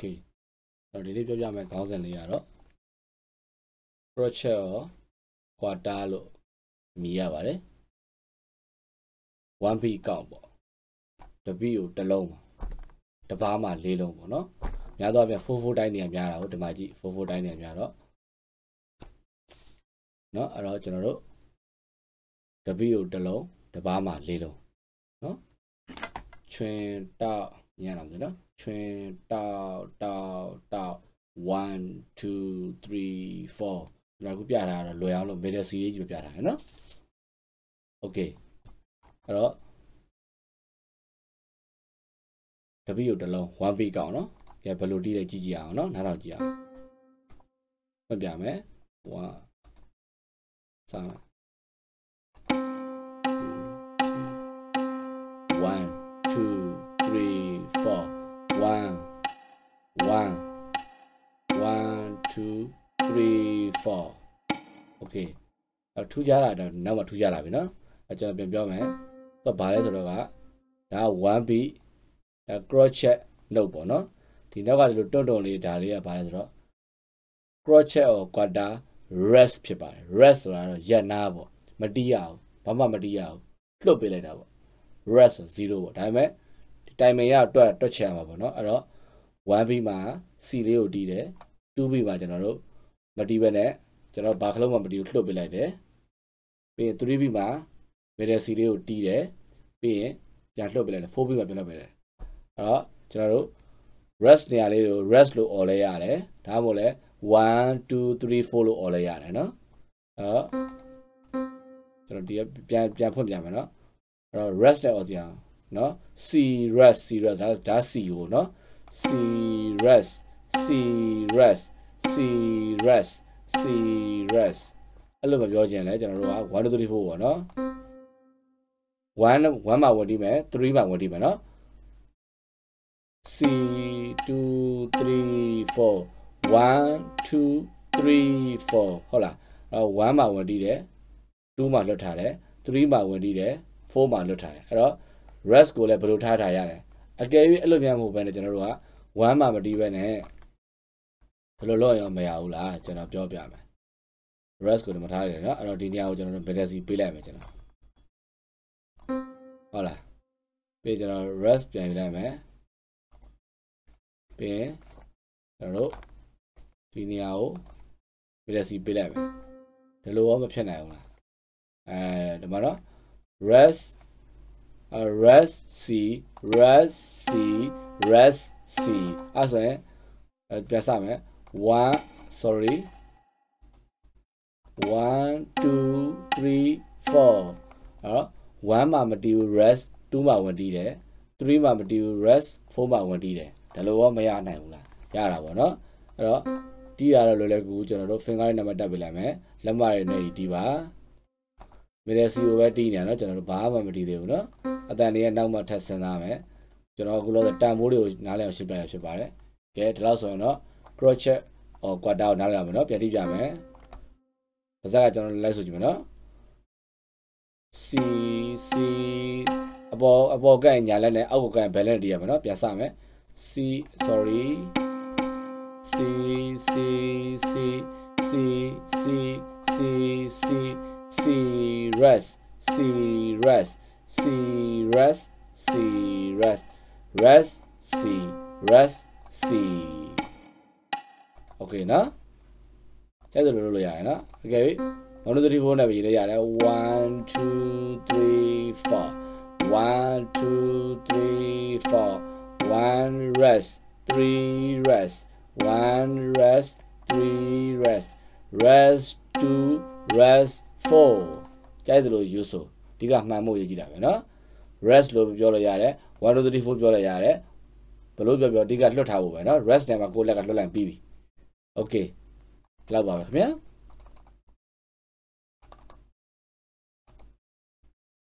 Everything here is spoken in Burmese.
okay တော့ဒီလေးပြောပြမယ်ခေါင်းစဉ်လေးကတော့ crochet ရော quarter လို့မြည်ရပါတယ် one beat ကောက်ပေါ့တစ် beat ကိုတစ်လုံးပေါ့တစ်ပါးမှာ၄လုံးပေါ့နော်များသောအားဖြင့်4တိုင်းနေရာများတာကိုဒီမှာကြည့်4တိုင်းနေရာများတော့เนาะအဲ့တော့ကျွန်တော်တို့တစ် beat ကိုတစ်လုံးတစ်ပါးမှာ၄လုံးเนาะချွင်တောက်ညံ့အောင်ဆိုနော်ချွင်တောက်1 2 3 4ဒါခုပြတာတော့လွယ်အောင်လို့ middle series ကြီးပြတာနော် okay အဲ့တော့တပည့်ကိုတစ်လုံး1 beat ကောက်နော်ကဲဘယ်လိုတီးလဲကြည့်ကြည့်အောင်နော်နားထောင်ကြည့်အောင်ပြပြမယ်1စမ်း1 2 3 4 1 1 2 3 4 okay အဲ့ထူးကြတာတော့နောက်မှထူးကြလာပြီနော်အဲ့ကျွန်တော်ပြန်ပြောမယ်တော့ဘာလဲဆိုတော့ကဒါ1 beat ဒါ crochet လုပ်ပေါ့နော်ဒီနောက်ကဒီလိုတွန့်လေးဒါလေးကဘာလဲဆိုတော့ crochet or quarter rest ဖြစ်ပါတယ် rest ဆိုတာတော့ရက်နာပေါ့မတီးရအောင်ဘာမှမတီးရအောင်လွတ်ပေးလိုက်တာပေါ့ rest ဆို0ပေါ့ဒါပေမဲ့ဒီ timing ရတွက်ချင်ရမှာပေါ့နော်အဲ့တော့1 beat မှာ C လေးကိုတီးတယ်2 beat မှာကျွန်တော်တို့မတီးဘဲနဲ့ကျွန်တော်ဘာခလုံးမှမတီးဘူးလွတ်ပေးလိုက်တယ်ပြီးရင်3 beat မှာ middle C လေးကိုတီးတယ်ပြီးရင်ပြန်လွတ်ပေးလိုက်တယ်4 beat မှာပြန်လွတ်ပေးတယ်အဲ့တော့ကျွန်တော်တို့ rest နေရာလေးကို rest လို့អော်လဲရတယ်ဒါမှမဟုတ်လဲ1 2 3 4လို့អော်လဲရတယ်နော်အဲ့တော့ကျွန်တော်ဒီပြန်ဖွင့်ပြမယ်နော်အဲ့တော့ rest နဲ့អော်စီအောင်နော် C rest ဒါ C ကိုနော် C rest C rest C rest C rest အဲ့လိုမပြောချင်လဲကျွန်တော်တို့က1 2 3 4ပေါ့နော်1မှာဝင်တီးမယ်3မှာဝင်တီးမယ်နော် C 2 3 4 1 2 3 4ဟုတ်လားအဲ့တော့1မှာဝင်တီးတယ်2မှာလွတ်ထားတယ်3မှာဝင်တီးတယ်4မှာလွတ်ထားတယ်အဲ့တော့ rest ကိုလည်းဘယ်လိုထားရတယ်အကယ်၍အဲ့လိုများမဟုတ်ဘဲနဲ့ကျွန်တော်တို့က1မှာမတီးဘဲနဲ့ဘယ်လိုလုပ်ရင်မရဘူးလားကျွန်တော်ပြောပြမယ် rest ကိုတော့မထားရတယ်နော်အဲ့တော့ဒီနေရာကိုကျွန်တော်တို့ balance ပေးလိုက်မယ်ကျွန်တော်ဟုတ်လားပြီးကျွန်တော် rest ပြန်ယူလိုက်မယ်ပြီးကျွန်တော်တို့ဒီနေရာကို balance ပေးလိုက်မယ်ဒီလိုရောမဖြစ်နိုင်ဘူးလားဒီမှာတော့ rest C rest C rest C အဲ့ဆိုရင်ပြန်စမယ်1 sorry 1 2 3 4အဲ့1မှာမတီးဘူး rest 2မှာဝင်တီးတယ်3မှာမတီးဘူး rest 4မှာဝင်တီးတယ်ဒါလိုရောမရနိုင်ဘူးလားရတာပေါ့နော်အဲ့တော့တီးရတော့လွယ်ကူကျွန်တော်တို့ finger နံပါတ်တက်ပေးလိုက်မယ်လက်မရည်နဲ့တီးပါ middle C ကိုပဲတီးနေရနော်ကျွန်တော်တို့ဘာမှမတီးသေးဘူးနော်အတန်လေးကနောက်မှထပ်စဉ်းစားမယ်ကျွန်တော်အခုလောတန်မိုးတွေကိုနားလည်အောင်ရှင်းပြရဖြစ်ပါတယ်ကဲဒီလောက်ဆိုရင်တော့ crochet or quarter ကိုနားလည်အောင်မယ်နော်ပြန်တီးပြမယ်ပါစကကျွန်တော်လိုက်ဆိုကြည့်မယ်နော် C အပေါ်ကညာလက်နဲ့အောက်ကဘယ်လက်တီးရမယ်နော်ပြန်စမယ် C sorry C C C C C C C C rest C rest C rest C rest rest C rest C okay နော်အဲ့ဒါလိုလုပ်ရရင်နော် okay 1 2 3 4နဲ့ပဲရေးလိုက်ရတယ်1 2 3 4 1 2 3 4 1 rest 3 rest 1 rest 3 rest rest 2 rest 4ကြိုက်တယ်လို့ယူဆိုဒီကမှန်ဖို့ရေးကြည့်တာပဲနော် rest လို့ပြောလို့ရတယ်1 2 3 4ပြောလို့ရတယ်ဘယ်လိုပြောဒီကလွတ်ထားဖို့ပဲနော် rest နဲ့မှာကိုယ့်လက်ကလွတ်လိုက်ပြီးပြီ okay လောက်ပါပဲခင်ဗျာ